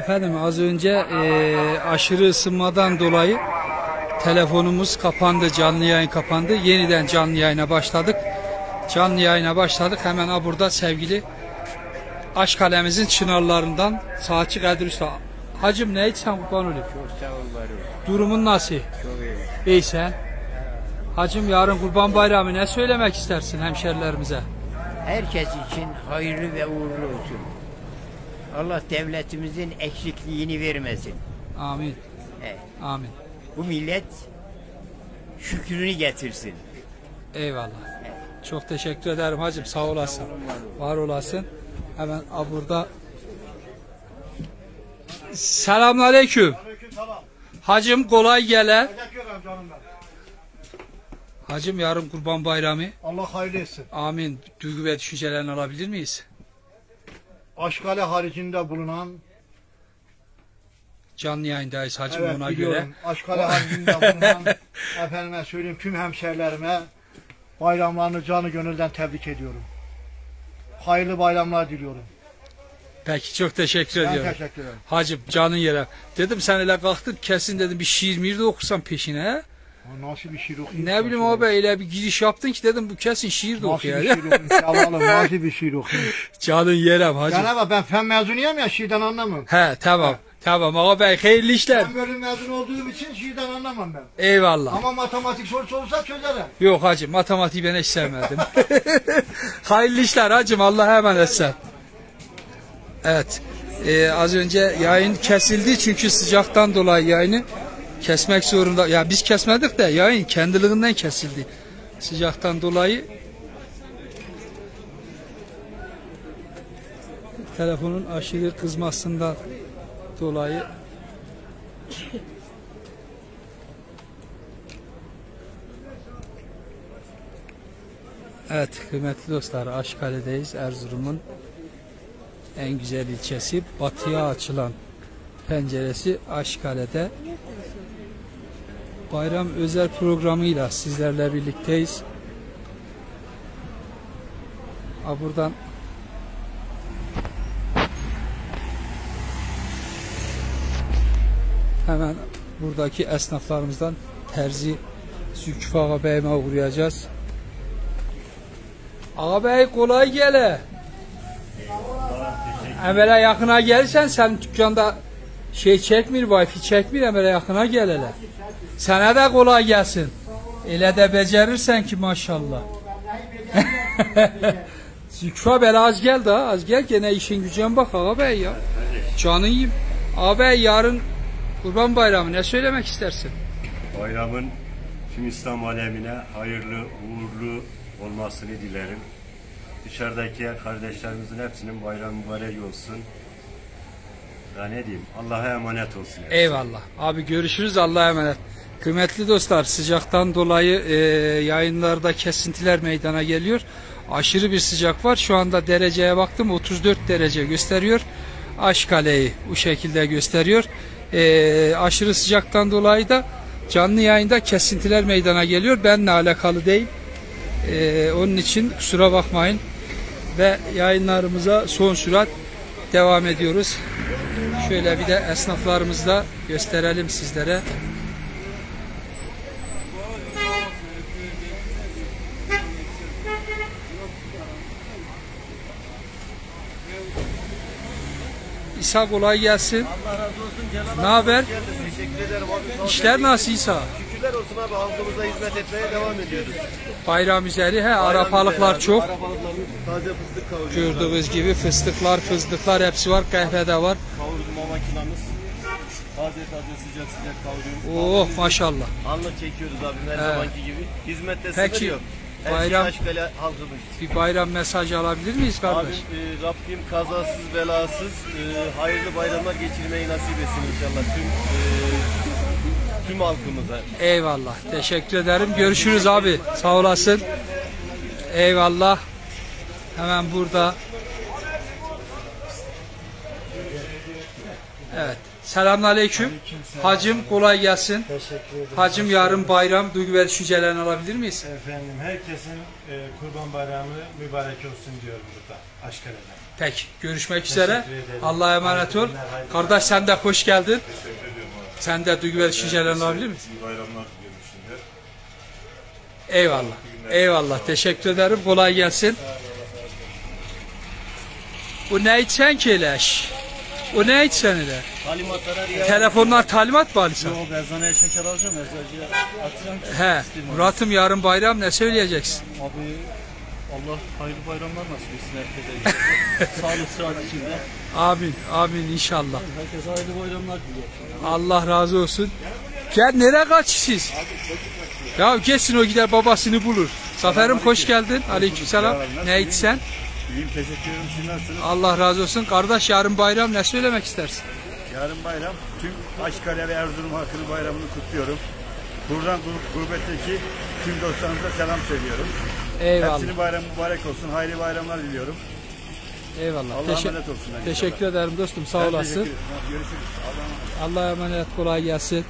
Efendim az önce aşırı ısınmadan dolayı telefonumuz kapandı, canlı yayın kapandı. Yeniden canlı yayına başladık. Hemen burada sevgili Aşkale'mizin çınarlarından Saatçi Kadir Usta. Hacım ne içsen kurban olayım. Durumun nasıl? Çok iyi. İyi sen? Hacım yarın Kurban Bayramı ne söylemek istersin hemşerilerimize? Herkes için hayırlı ve uğurlu olsun. Allah devletimizin eksikliğini vermesin. Amin. Evet. Amin. Bu millet şükrünü getirsin. Eyvallah. Çok teşekkür ederim hacım. Sağ olasın. Var olasın. Hemen burada. Selamünaleyküm. Hacım kolay gele. Hacım yarın Kurban Bayramı. Allah hayırlı etsin. Amin. Duygu ve düşüncelerini alabilir miyiz? Aşkale haricinde bulunan, Canlı yayındayız hacım, evet, ona biliyorum, göre. Aşkale haricinde bulunan efendime söyleyeyim tüm hemşerilerime bayramlarını canı gönülden tebrik ediyorum. Hayırlı bayramlar diliyorum. Peki çok teşekkür Ben ediyorum. teşekkür ederim. Hacım canın yere. Dedim sen hele kalktın kesin dedim bir şiir de okursan peşine. He? Nasıl bir şiir okuyayım? Ne bileyim abi öyle bir giriş yaptın ki dedim bu kesin şiir de Nasıl okuyor. bir şiir okuyayım? Yalanım, nasıl bir şiir okuyayım? Canın yerem hacım. Yani ama ben fen mezunuyum ya, şiirden anlamam. He tamam. Tamam ağabey hayırlı işler. Ben bölüm mezun olduğum için şiirden anlamam ben. Eyvallah. Ama matematik sorusu olursa çözerim. Yok hacım matematiği ben hiç sevmedim. Hayırlı işler hacım, Allah'a emanet sen. Evet. Az önce yayın kesildi çünkü sıcaktan dolayı yayını kesmek zorunda. Ya biz kesmedik de yayın kendiliğinden kesildi. Sıcaktan dolayı. Telefonun aşırı kızmasından dolayı. Evet kıymetli dostlar, Aşkale'deyiz. Erzurum'un en güzel ilçesi, batıya açılan penceresi Aşkale'de. Bayram özel programıyla sizlerle birlikteyiz. Buradan hemen buradaki esnaflarımızdan Terzi Zülküf ağabeyime uğrayacağız. Ağabey kolay gele. Emele yakına gelsen sen dükkanda şey çekmir, wifi çekmir, emele yakına gel hele. Sana da kolay gelsin. Ele de becerirsen ki maşallah. Zülküfa bela az gel daha, az gel gene işin gücüne bak ağabey ya. Canın yiyeyim. Ağabey yarın Kurban Bayramı ne söylemek istersin? Bayramın tüm İslam alemine hayırlı, uğurlu olmasını dilerim. Dışarıdaki kardeşlerimizin hepsinin bayramı mübarek olsun. Ya ne diyeyim, Allah'a emanet olsun. Eyvallah. Abi görüşürüz, Allah'a emanet. Kıymetli dostlar, sıcaktan dolayı yayınlarda kesintiler meydana geliyor. Aşırı bir sıcak var. Şu anda dereceye baktım, 34 derece gösteriyor. Aşkale'yi bu şekilde gösteriyor. Aşırı sıcaktan dolayı da canlı yayında kesintiler meydana geliyor. Benimle alakalı değil. Onun için kusura bakmayın. Ve yayınlarımıza son sürat devam ediyoruz. Şöyle bir de esnaflarımızı da gösterelim sizlere. İsa kolay gelsin. Allah razı olsun Cenab-ı Ne haber? Teşekkür ederim abi. İşler nasıl İsa? Şükürler olsun abi, halkımıza hizmet etmeye devam ediyoruz. Bayram üzeri arafalıklar çok. Arafalıklarımız taze fıstık kavuruyoruz. Gördüğünüz gibi fıstıklar hepsi var. Kahvede var. Kavurma makinamız. Taze sıcak kavuruyoruz. Oh maşallah. Anlık çekiyoruz abi her zamanki gibi. Hizmette Peki, sınır yok. Her bayram- şey Aşkale halkımız. Bir bayram mesajı alabilir miyiz kardeş? Abim Rabbim kazasız belasız hayırlı bayramlar geçirmeyi nasip etsin inşallah tüm halkımıza. Eyvallah. Teşekkür ederim. Görüşürüz abi. Sağ olasın. Eyvallah. Hemen burada. Evet. Selamünaleyküm. Hacım kolay gelsin. Teşekkür ederim. Hacım yarın bayram, duygu ve düşüncelerini alabilir miyiz? Efendim herkesin Kurban Bayramı mübarek olsun diyorum burada Aşkale'den. Peki, görüşmek üzere. ederim. Allah'a emanet ol. Kardeş sen de hoş geldin. Sen de duygu ve düşüncelerini alabilir miyiz? İyi bayramlar diliyorum şimdi. Eyvallah. Eyvallah. Teşekkür ederim. Kolay gelsin. Bu ne içsen ki leş? O ne içsen öyle? Talimatlara riayet. Telefonlar talimat mı alırsan? O bezaneye şeker alacağım, eczacıya atacağım. He. Murat'ım yarın bayram ne söyleyeceksin? Abi Allah hayırlı bayramlar nasip etsin herkese. Sağlık sıhhat içinde. Amin. Amin inşallah. Herkese hayırlı bayramlar diliyorum. Allah razı olsun. Gel nereye kaçıyorsunuz? Ya geçsin o gider babasını bulur. Zaferim hoş geldin. Aleykümselam. Ne içsen? İyiyim, teşekkür ederim. Siz nasılsınız? Allah razı olsun. Kardeş yarın bayram ne söylemek istersin? Yarın bayram. Tüm Aşkale ve Erzurum halkının bayramını kutluyorum. Buradan gurbetteki tüm dostlarımıza selam söylüyorum. Eyvallah. Hepsinin bayramı mübarek olsun. Hayırlı bayramlar diliyorum. Eyvallah. Allah'a emanet olsunlar. Teşekkür ederim dostum. Sağ Ben olasın. teşekkür ederim. Görüşürüz. Allah'a emanet. Kolay gelsin.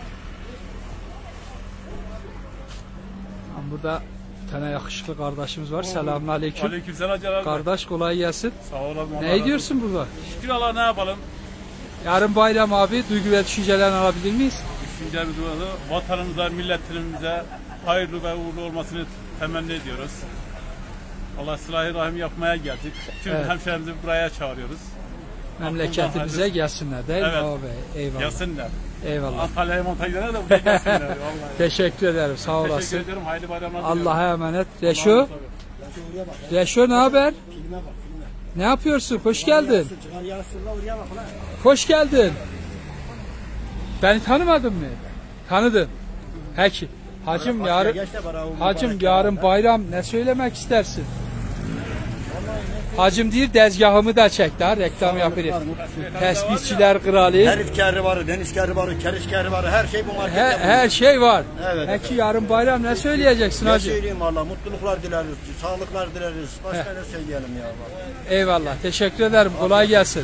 Burada bir tane yakışıklı kardeşimiz var. Selamünaleyküm. Aleykümselam Celal Bey. Kardeş kolay gelsin. Sağ olun. Ne diyorsun burada? Şükür Allah, ne yapalım? Yarın bayram abi. Duygu ve düşüncelerini alabilir miyiz? Düşüncemiz burada. Vatanımıza, milletimize hayırlı ve uğurlu olmasını temenni ediyoruz. Allah sıla-i rahim yapmaya geldik. Tüm Evet. hemşehrimizi buraya çağırıyoruz. Memleketimize gelsinler değil mi Evet. abi? Eyvallah. Gelsinler. Eyvallah. Antalya'ya montajlara da buraya gelsinler. Vallahi. Teşekkür ederim. Sağ Teşekkür olasın. ederim. Hayırlı bayramlar diliyorum. Allah'a emanet. Reşo. Reşo ne haber? Ne yapıyorsun? Hoş geldin. Hoş geldin. Beni tanımadın mı? Tanıdın. Peki. Hacım yarın bayram ne söylemek istersin? Hacım değil dezgahımı da çek daha reklam yapayım. Tesbihçiler kralı. Herifkarı var, denizkarı var, kerişkarı var, her şey bu markette. Her şey var. Evet. Peki yarın bayram ne söyleyeceksin Ne hacı? söyleyeyim valla, mutluluklar dileriz, sağlıklar dileriz. Başka ne söyleyelim ya valla. Eyvallah. Teşekkür ederim. Kolay gelsin.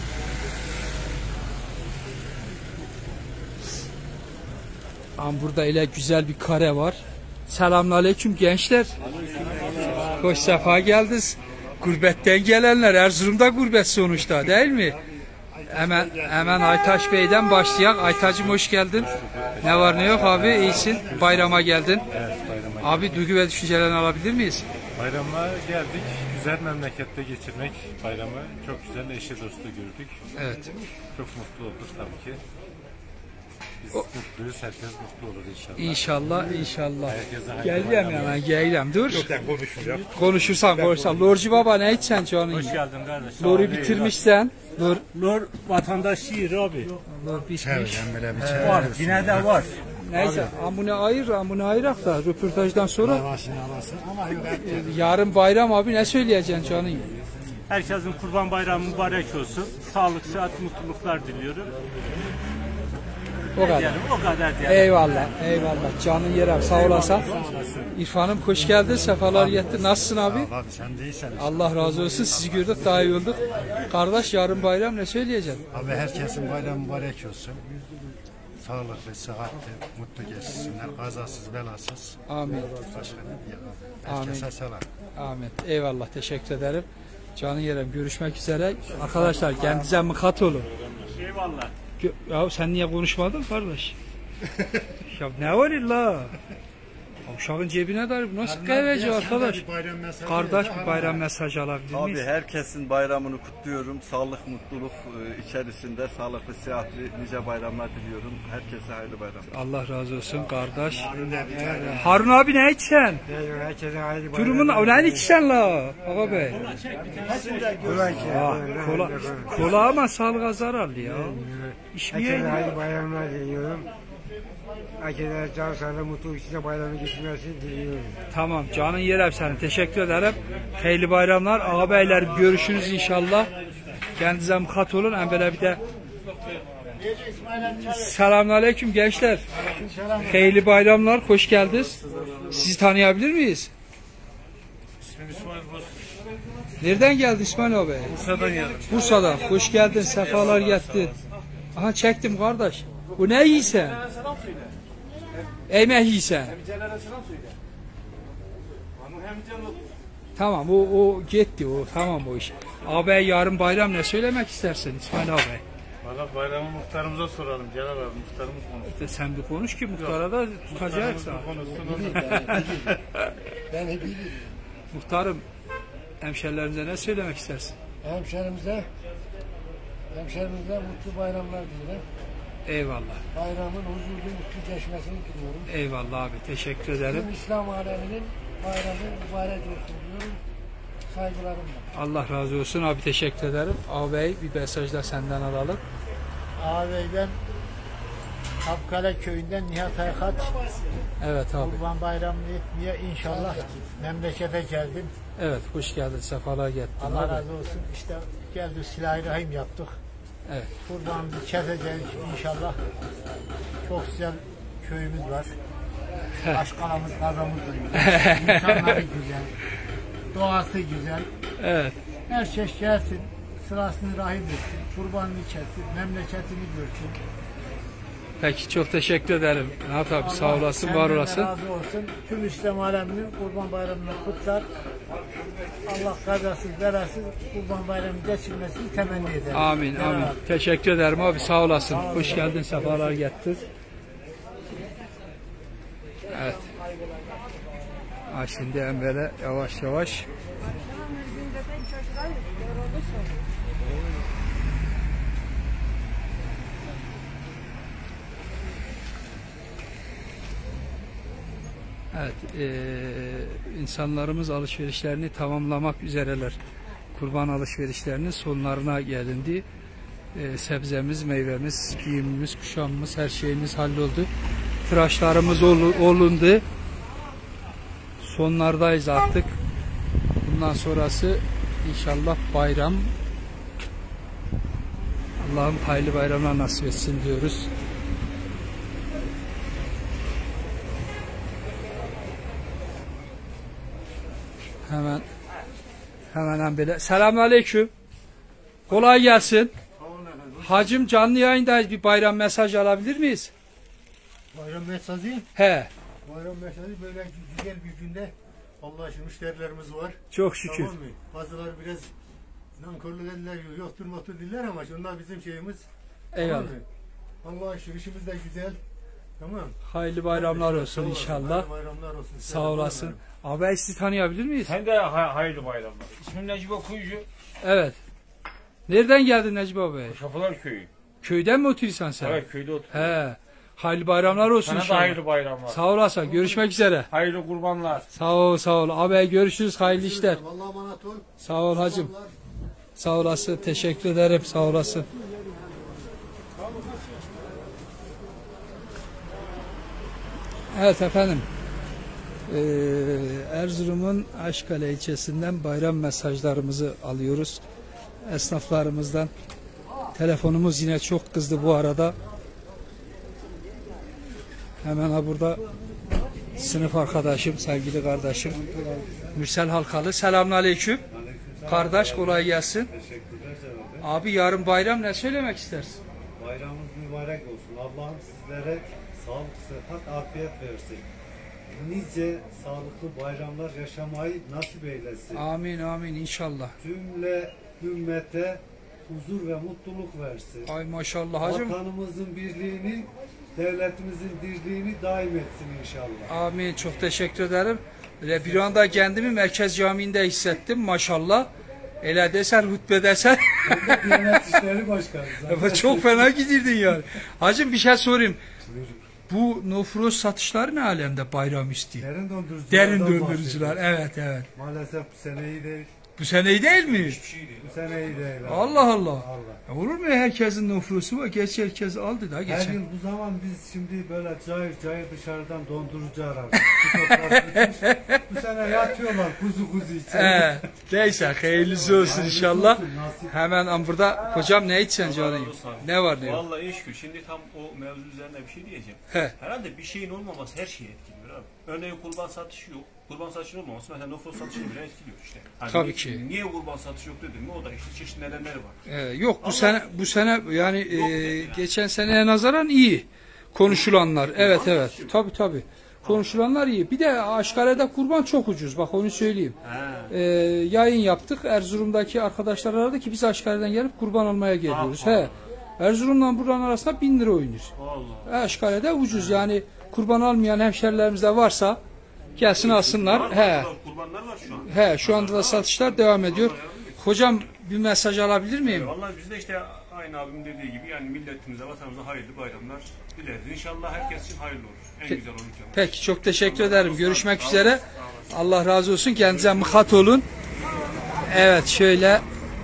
Burada ile güzel bir kare var. Selamünaleyküm gençler. Hoş sefa geldiniz. Gurbetten gelenler, Erzurum'da gurbet sonuçta değil mi? Hemen Aytaç Bey'den başlayak. Aytaç'ım hoş geldin. Ne var ne yok abi, iyisin. Bayrama geldin. Evet, bayrama. Abi duygu ve düşüncelerini alabilir miyiz? Bayrama geldik. Güzel memlekette geçirmek bayramı. Çok güzel eşi dostu gördük. Evet. Çok mutlu olduk tabii ki. Biz mutluyuz. Herkes mutlu olur inşallah. İnşallah. Herkese hayırlı Geldim bayramlar. hemen geldim. Dur. Konuşursan. Lorcu baba ne içsen canım? Hoş geldin kardeş. Lor'u bitirmişsen. Lor vatandaş şiir abi. Lor bitmiş. Var. Yine de var. Neyse amına ayırak da röportajdan sonra yarın bayram abi ne söyleyeceksin canım? Herkesin Kurban Bayramı mübarek olsun. Sağlık, sıhhat, mutluluklar diliyorum. O kadar. Yani o kadar diyelim. Eyvallah. Canın yerim sağ olasın. İrfan'ım hoş geldin. Sefalar getirdin. Nasılsın abi? Abi sen değilsen. Allah razı olsun. Sizi gördük daha iyi olduk. Kardeş yarın bayram ne söyleyeceksin? Abi herkesin bayramı mübarek olsun. Sağlıklı, sıhhatli, mutlu geçsinler. Kazasız, belasız. Amin. Başka ne diyeyim? Herkese selam. Amin. Eyvallah. Teşekkür ederim. Canın yerim. Görüşmek üzere. Arkadaşlar kendinize mıkat olun. Eyvallah. Ya sen niye konuşmadın kardeş? Ya ne var illa? Uşağın cebine dair bu nasıl kahveci arkadaş? Kardeş bir bayram mesajı alabilir miyiz? Abi herkesin bayramını kutluyorum. Sağlık, mutluluk içerisinde sağlıklı, sıhhatli nice bayramlar diliyorum. Herkese hayırlı bayramlar. Allah razı olsun kardeş. Harun abi ne içsen? Durumun ne içsen la? Baba bey. Kola ama sağlığa zararlı ya. İçmeye Hayırlı bayramlar diliyorum. Herkese can sağlığı, mutluluk içinde bayramı geçirmesini diliyorum. Tamam canın yerim senin. Teşekkür ederim. Hayırlı bayramlar. Ağabeyler görüşürüz inşallah. Kendinize mıkat olun. Hem böyle bir de selamünaleyküm gençler. Hayırlı bayramlar. Hoş geldiniz. Sizi tanıyabilir miyiz? İsmim İsmail Bozkurt. Nereden geldi İsmail abi? Bursa'dan geldim. Bursa'dan. Hoş geldin. Sefalar getirdin. Aha çektim kardeş. Bu ne yiysen? Selam söyle. Emek yiysen. Emicelere selam söyle. Tamam o gitti o tamam o iş. Ağabey yarın bayram ne söylemek istersin İsmail ağabey? Valla bayramı muhtarımıza soralım Celal abi muhtarımız konuşsun. Sen bir konuş ki muhtara da tutacaksa. Ben bileyim. Muhtarım hemşerilerimize ne söylemek istersin? Hemşerimize mutlu bayramlar dilerim. Eyvallah. Bayramın huzurlu mutlu geçmesini diliyorum. Eyvallah abi teşekkür ederim. Tüm İslam aleminin bayramı mübarek olsun diyorum. Saygılarımla. Allah razı olsun abi teşekkür ederim. Ağabey bir mesaj da senden alalım. Ağabey'den Kapkale köyünden Nihat Aykaç. Evet abi. Kurban bayramını etmeye inşallah memlekete geldim. Evet hoş geldin sefalar getirdin. Allah abi. razı olsun. İşte geldi Silah-ı Rahim yaptık. Evet. Buradan bir keseceğiz inşallah. Çok güzel köyümüz var. Başkanımız, kazamız da güzel. İnsanları güzel. Doğası güzel. Evet. Her şey gelsin. Sırasını rahim etsin. Kurbanını kessin. Memleketini görsün. Peki çok teşekkür ederim. Nihat abi sağ olasın var senden olasın. razı olsun. Tüm İslam aleminin kurban bayramını kutlar. Allah kazasız belasız kurban bayramı geçirmesini temenni ederim. Amin Celal amin. abi. Teşekkür ederim abi sağ olasın. Hoş geldin sefalar getirdin. Evet. Ha, şimdi Enver'e yavaş yavaş. Evet, insanlarımız alışverişlerini tamamlamak üzereler. Kurban alışverişlerinin sonlarına gelindi. Sebzemiz, meyvemiz, giyimimiz, kuşamımız, her şeyimiz halloldu. Tıraşlarımız olundu. Sonlardayız artık. Bundan sonrası inşallah bayram. Allah'ım hayırlı bayramlar nasip etsin diyoruz. Hemen böyle. Selamünaleyküm. Kolay gelsin. Hacım canlı yayındayız. Bir bayram mesajı alabilir miyiz? Bayram mesajı? He. Bayram mesajı böyle güzel bir günde Allah için müşterilerimiz var. Çok şükür. Tamam mı? Bazıları biraz nankörlük ederler, yoktur motor diller ama onlar bizim şeyimiz. Eyvallah. Tamam Allah için işimiz de güzel. Tamam. Hayırlı bayramlar olsun inşallah. Hayırlı bayramlar olsun. Sağ olasın. Abi sizi tanıyabilir miyiz? Sen de hayırlı bayramlar. İsmim Necip Okuyucu. Evet. Nereden geldin Necip abi? Şapılar Köyü. Köyden mi oturuyorsun sen? Evet köyde oturuyorum. He. Hayırlı bayramlar olsun Sana inşallah. da hayırlı bayramlar. Sağ olasın. Görüşmek üzere. Hayırlı kurbanlar. Sağ ol sağ ol. Abi görüşürüz. Hayırlı işler. Allah'a emanet ol. Sağ ol hacım. Sağ olasın. Teşekkür ederim. Sağ olasın. Evet efendim. Erzurum'un Aşkale ilçesinden bayram mesajlarımızı alıyoruz. Esnaflarımızdan. Telefonumuz yine çok kızdı bu arada. Hemen ha burada sınıf arkadaşım, sevgili kardeşim Mürsel Halkalı. Selamünaleyküm. Kardeş kolay gelsin. Abi yarın bayram ne söylemek istersin? Bayramınız mübarek olsun. Allah'ım sizlere sağlık, sıhhat, afiyet versin. Nice sağlıklı bayramlar yaşamayı nasip eylesin. Amin amin inşallah. Cümle ümmete huzur ve mutluluk versin. Ay maşallah hacım. Vatanımızın birliğini, devletimizin dirliğini daim etsin inşallah. Amin çok teşekkür ederim. Ve bir anda kendimi Merkez Camii'nde hissettim maşallah. Ele desen hutbe desen. Diyanet İşleri Başkanı. Çok fena gidirdin yani. Hacım bir şey sorayım. Bu nofros satışları ne alemde bayram üstü? Derin dondurucular. Derin dondurucular. Evet evet. Maalesef bu sene iyi değil. Bu sene iyi değil mi? Bu sene iyi değil. Allah Allah. Olur mu herkesin nofrosu var? Geç herkes aldı da geçen. Her yıl bu zaman biz şimdi böyle cayır cayır dışarıdan dondurucu arardık. Bitmiş. Bu sene yatıyorlar kuzu içeri. Neyse hayırlısı olsun inşallah. Hemen burada hocam ne içeceksin canım? Ne var ne yok? Vallahi eşkül. Şimdi tam o mevzu üzerine bir şey diyeceğim. He. Herhalde bir şeyin olmaması her şeye etkiliyor abi. Örneğin kurban satışı yok. kurban satışının olmaması mesela nüfus satışını bile etkiliyor işte. Hani Tabii ki. Niye kurban satışı yok dedim mi? O da işte çeşitli nedenleri var. Yok bu sene yani geçen seneye nazaran iyi konuşulanlar. Evet. Tabii. Konuşulanlar iyi. Bir de Aşkale'de kurban çok ucuz. Bak onu söyleyeyim. Yayın yaptık. Erzurum'daki arkadaşlar aradı ki biz Aşkale'den gelip kurban almaya geliyoruz. Erzurum'dan buranın arasında 1000 lira oynuyor. Aşkale'de ucuz. Yani kurban almayan hemşerilerimiz de varsa gelsin alsınlar. Kurbanlar var şu an. Şu anda da satışlar devam ediyor. Hocam bir mesaj alabilir miyim? Vallahi biz de işte aynı abim dediği gibi yani milletimize, vatanımıza hayırlı bayramlar dileriz. İnşallah herkes için hayırlı olur. En güzel olur. Peki çok teşekkür ederim. Görüşmek üzere. Allah razı olsun. Kendinize mıhat olun. Evet şöyle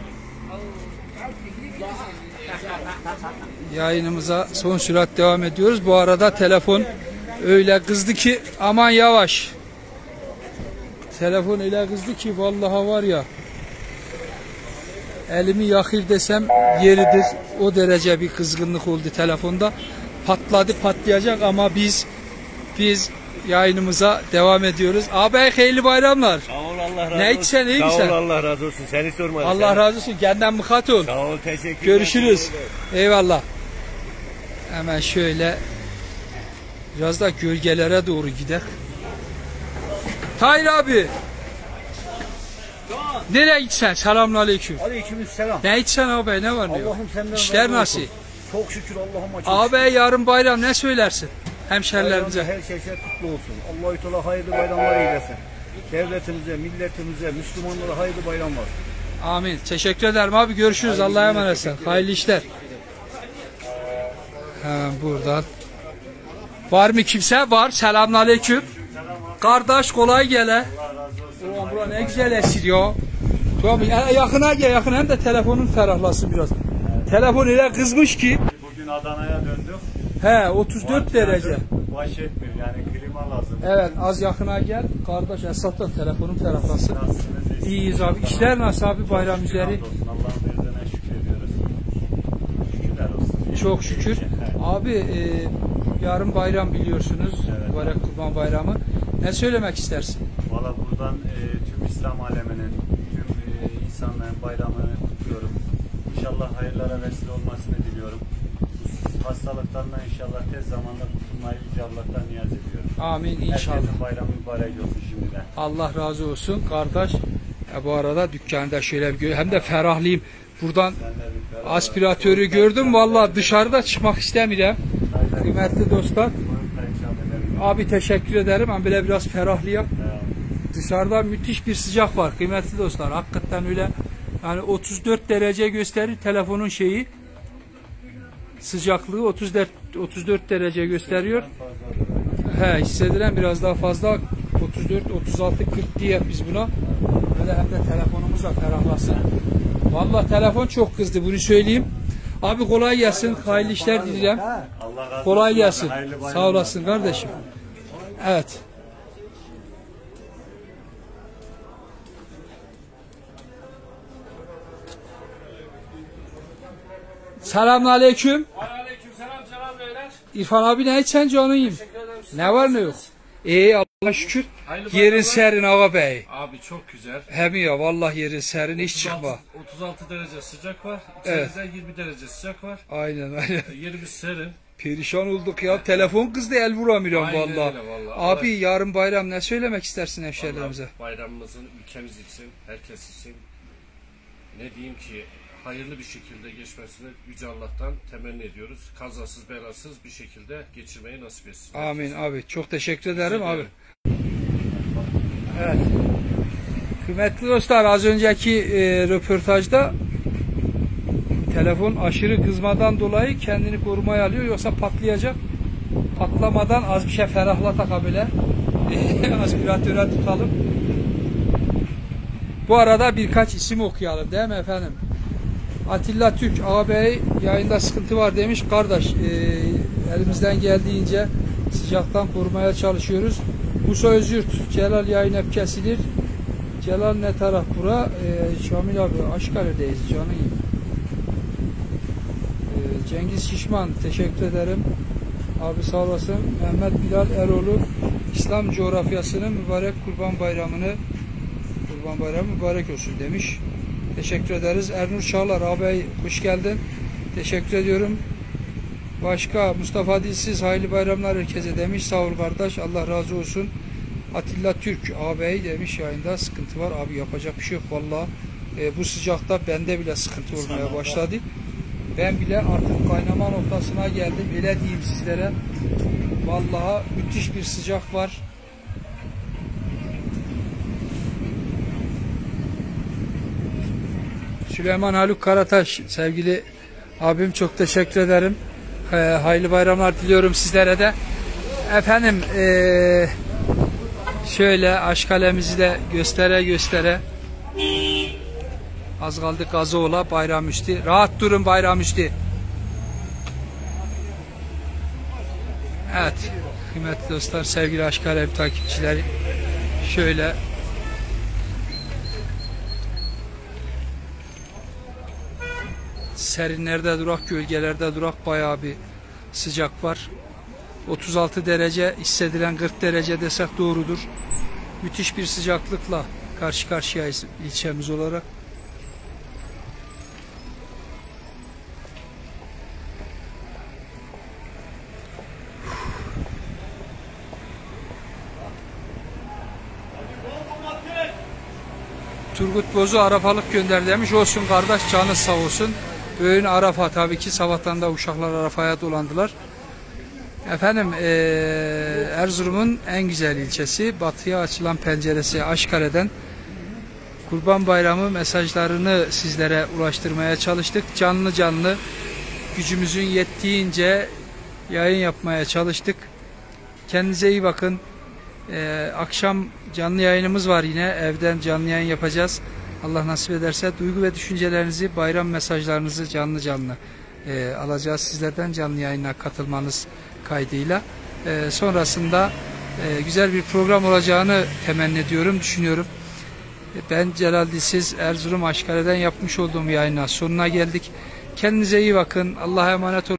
yayınımıza son sürat devam ediyoruz. Bu arada telefon öyle kızdı ki aman yavaş. Telefon öyle kızdı ki vallahi var ya elimi yakır desem yeridir. O derece bir kızgınlık oldu telefonda. Patladı patlayacak ama biz yayınımıza devam ediyoruz. Abi hayırlı bayramlar. Sağ ol Allah razı olsun. Ne içsen iyi misin? Sağ ol Allah razı olsun. Seni sormadım. Allah razı olsun. Kendinden mıkat ol. Sağ ol teşekkürler. Görüşürüz. Eyvallah. Hemen şöyle biraz da gölgelere doğru gidelim. Tahir abi. Nereye gitsen? Selamünaleyküm. Aleykümselam. Ne içsen abi? Ne var ne yok? Allah'ım senden İşler razı nasıl? olsun. Çok şükür Allah'ıma çok Abi yarın bayram ne söylersin hemşerilerimize? Her şey kutlu olsun. Allahü Teala hayırlı bayramlar eylesin. Devletimize, milletimize, Müslümanlara hayırlı bayramlar. Amin. Teşekkür ederim abi. Görüşürüz. Allah'a emanetsin. Hayırlı işler. Hemen buradan. Var mı kimse? Var. Selamünaleyküm. Kardeş kolay gele. Ulan bura ne güzel esir ya. Tamam yakına gel yakına hem de telefonun ferahlasın biraz. Telefon öyle kızmış ki. Bugün Adana'ya döndük. 34 derece. Baş etmiyor yani klima lazım. Evet az yakına gel. Kardeş Esat'tan telefonun ferahlasın. İyiyiz abi. İşler nasıl abi bayram üzeri? Allah'ın verdiğine şükrediyoruz. Şükürler olsun. Çok şükür. Abi yarın bayram biliyorsunuz. Mübarek Kurban Bayramı. Ne söylemek istersin? Valla buradan tüm İslam aleminin, tüm insanların bayramını kutluyorum. İnşallah hayırlara vesile olmasını diliyorum. Bu hastalıklarla inşallah tez zamanda kurtulmayı Yüce Allah'tan niyaz ediyorum. Amin inşallah. Herkesin bayramı mübarek olsun şimdiden. Allah razı olsun kardeş. Bu arada dükkanda şöyle bir hem de ferahlayayım. Buradan aspiratörü gördüm. Vallahi dışarıda çıkmak istemiyorum. Kıymetli dostlar. Abi teşekkür ederim. Ben böyle biraz ferahlayayım. Dışarıda müthiş bir sıcak var kıymetli dostlar. Hakikaten öyle. Yani 34 derece gösterir telefonun şeyi. Sıcaklığı 34 derece gösteriyor. Hissedilen biraz daha fazla 34 36 40 diye biz buna. Böyle hem de telefonumuz da ferahlasın. Vallahi telefon çok kızdı bunu söyleyeyim. Abi kolay gelsin. Hayırlı işler dileyim. Kolay gelsin. Sağ olasın kardeşim. Evet. Selamünaleyküm. Selam beyler. İrfan abi ne içsen canıyım? Ne var ne yok? Allah'a şükür. Yerin serin ağa bey. Abi çok güzel. Hem ya vallahi yerin serin hiç çıkma. 36 derece sıcak var. İçeride 20 derece sıcak var. Aynen. Yerimiz serin. Perişan olduk ya. Telefon kızdı el vuramıyorum vallahi. Abi yarın bayram ne söylemek istersin hemşehrilerimize? Bayramımızın ülkemiz için, herkes için ne diyeyim ki hayırlı bir şekilde geçmesini Yüce Allah'tan temenni ediyoruz. Kazasız belasız bir şekilde geçirmeyi nasip etsin. Amin abi. Çok teşekkür ederim abi. Evet. Kıymetli dostlar az önceki röportajda telefon aşırı kızmadan dolayı kendini korumaya alıyor. Yoksa patlayacak. Patlamadan az bir şey ferahlatak böyle. Aspiratöre tutalım. Bu arada birkaç isim okuyalım değil mi efendim? Atilla Türk ağabey yayında sıkıntı var demiş. Kardeş elimizden geldiğince sıcaktan korumaya çalışıyoruz. Musa Özürt, Celal yayın hep kesilir. Celal ne taraf bura? Şamil abi Aşkale'deyiz canım. Cengiz Şişman teşekkür ederim. Abi sağ olasın. Mehmet Bilal Eroğlu İslam coğrafyasının mübarek Kurban Bayramı mübarek olsun demiş. Teşekkür ederiz. Ernur Çağlar abi hoş geldin. Teşekkür ediyorum. Başka Mustafa Dilsiz hayırlı bayramlar herkese demiş. Sağ ol kardeş. Allah razı olsun. Atilla Türk ağabey demiş, yayında sıkıntı var. Abi yapacak bir şey yok vallahi. Bu sıcakta bende bile sıkıntı olmaya başladı. Ben bile artık kaynama noktasına geldim. Öyle diyeyim sizlere. Vallahi müthiş bir sıcak var. Süleyman Haluk Karataş sevgili abim, çok teşekkür ederim. Hayırlı bayramlar diliyorum sizlere de. Efendim şöyle aşkalemizi de göstere az kaldı Gazoğla Bayramüstü. Rahat durun Bayramüstü. Evet kıymetli dostlar, sevgili Aşkale takipçileri, şöyle serinlerde durak, gölgelerde durak, bayağı bir sıcak var. 36 derece hissedilen 40 derece desek doğrudur. Müthiş bir sıcaklıkla karşı karşıyayız ilçemiz olarak. Turgut Bozu Arafalık gönder demiş. Olsun kardeş, canı sağ olsun. Bugün Arafa tabii ki, sabahtan da uşaklar Arafa'ya dolandılar. Efendim Erzurum'un en güzel ilçesi, batıya açılan penceresi Aşkale'den Kurban Bayramı mesajlarını sizlere ulaştırmaya çalıştık. Canlı canlı gücümüzün yettiğince yayın yapmaya çalıştık. Kendinize iyi bakın. Akşam canlı yayınımız var yine. Evden canlı yayın yapacağız. Allah nasip ederse duygu ve düşüncelerinizi, bayram mesajlarınızı canlı canlı alacağız sizlerden, canlı yayına katılmanız kaydıyla. Sonrasında güzel bir program olacağını temenni ediyorum, düşünüyorum. Ben Celal Dilsiz, Erzurum Aşkale'den yapmış olduğum yayına sonuna geldik. Kendinize iyi bakın. Allah'a emanet olun.